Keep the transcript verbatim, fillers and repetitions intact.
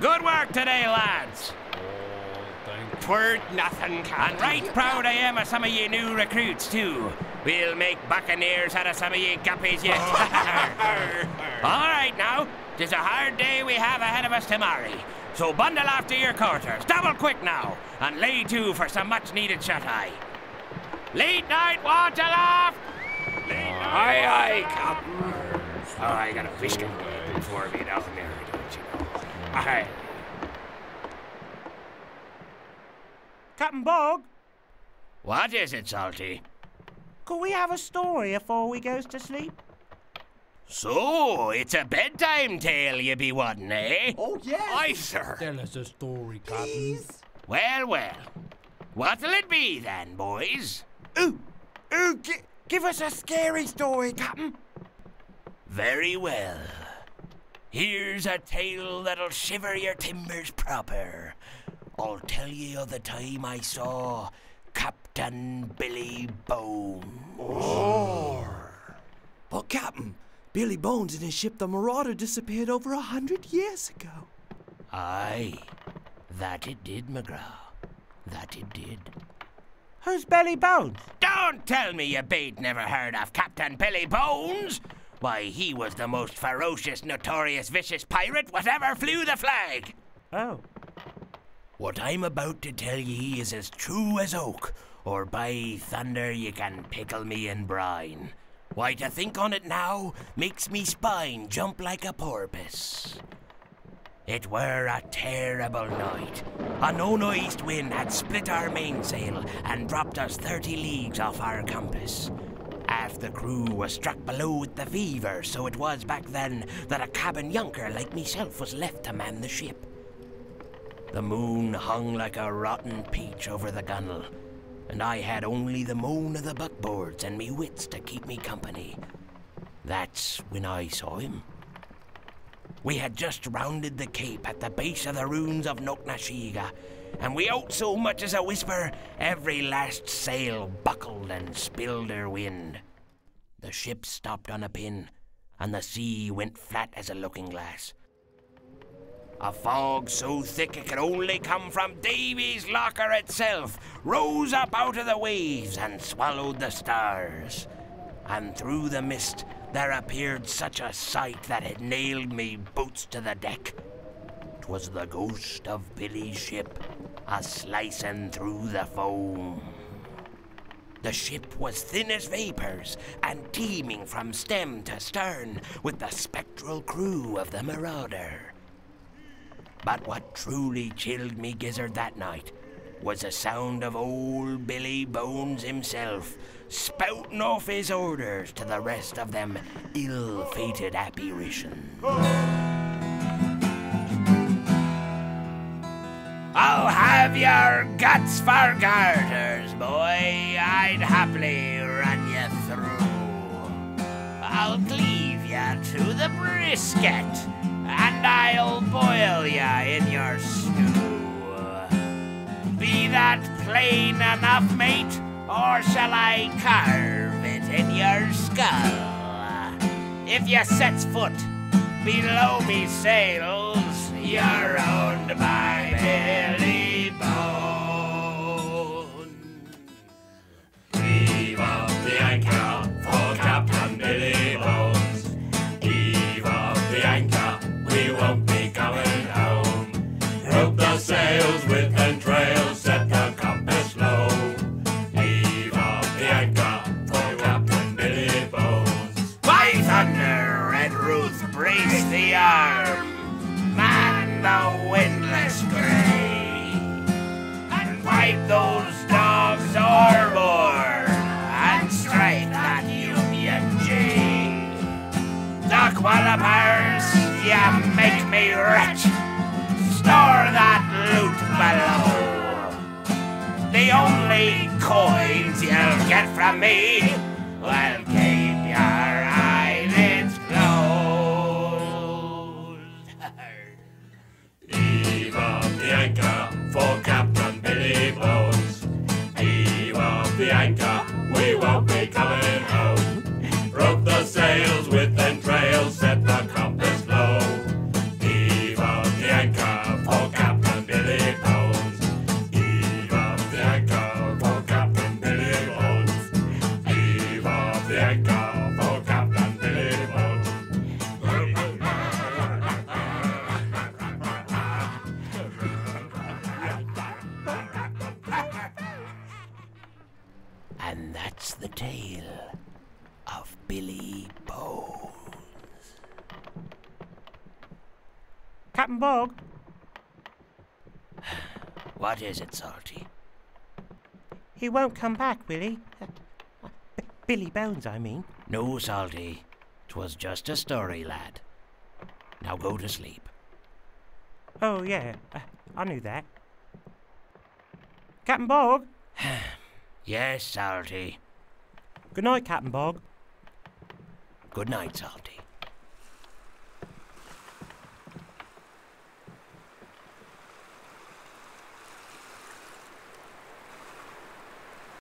Good work today, lads. Twert nothing, Captain. And right proud I am of some of ye new recruits, too. We'll make buccaneers out of some of ye guppies yet. All right, now. 'Tis a hard day we have ahead of us tomorrow. So bundle off to your quarters, double quick now, and lay to for some much-needed shut-eye. Late night watch aloft! Late night Aye, aye, Captain. Oh, I got a biscuit waiting for me down there, don't you know? Aye. Captain Bogg, What is it, Salty? could we have a story afore we goes to sleep? So, it's a bedtime tale you be wanting, eh? Oh, yes. Aye, sir. Tell us a story, Captain. Please. Well, well. What'll it be then, boys? Ooh, ooh, gi give us a scary story, Captain. Very well. Here's a tale that'll shiver your timbers proper. I'll tell you of the time I saw Captain Billy Bones. Oh. But, Captain, Billy Bones and his ship, the Marauder, disappeared over a hundred years ago. Aye, that it did, McGraw. That it did. Who's Billy Bones? Don't tell me you bait never heard of Captain Billy Bones. Why, he was the most ferocious, notorious, vicious pirate whatever flew the flag. Oh. What I'm about to tell ye is as true as oak, or by thunder ye can pickle me in brine. Why, to think on it now makes me spine jump like a porpoise. It were a terrible night. A no-northeast wind had split our mainsail and dropped us thirty leagues off our compass. Half the crew was struck below with the fever, so it was back then that a cabin yunker like myself was left to man the ship. The moon hung like a rotten peach over the gunwale, and I had only the moan of the buckboards and me wits to keep me company. That's when I saw him. We had just rounded the cape at the base of the ruins of Noknashiga, and we out so much as a whisper, every last sail buckled and spilled her wind. The ship stopped on a pin, and the sea went flat as a looking-glass. A fog so thick it could only come from Davy's locker itself rose up out of the waves and swallowed the stars. And through the mist there appeared such a sight that it nailed me boots to the deck. 'Twas the ghost of Billy's ship a-slicing through the foam. The ship was thin as vapors and teeming from stem to stern with the spectral crew of the Marauder. But what truly chilled me gizzard that night was the sound of old Billy Bones himself spouting off his orders to the rest of them ill-fated apparitions. I'll have your guts for garters, boy. I'd happily run you through. I'll cleave ya to the brisket, and I'll boil ya in your stew. Be that plain enough, mate, or shall I carve it in your skull? If you sets foot below me sails, you're owned by Billy Bones. Heave up the anchor for Captain Billy Bones. Heave up the anchor, we won't be going home. Rope the sails with entrails, set the compass low. Heave up the anchor for Captain Billy Bones. By thunder, Red Ruth, brace the arm, man the windlass gray, and wipe those dogs overboard, and strike that Union J. Dock wallopers, ya make me rich. Store that loot below. The only coins you'll get from me will keep your eyelids closed. Heave up the anchor for Captain Billy Bones. Heave up the anchor, we won't be coming home. Rope the sails with entrails, set the compass low. Heave up the anchor the anchor for Captain Billy Bones. And that's the tale of Billy Bones. Captain Bogg, What is it, Salty? he won't come back, will he? Uh, B- Billy Bones, I mean. No, Salty. 'Twas just a story, lad. Now go to sleep. Oh, yeah, uh, I knew that. Captain Bogg, Yes, Salty. good night, Captain Bogg. Good night, Salty.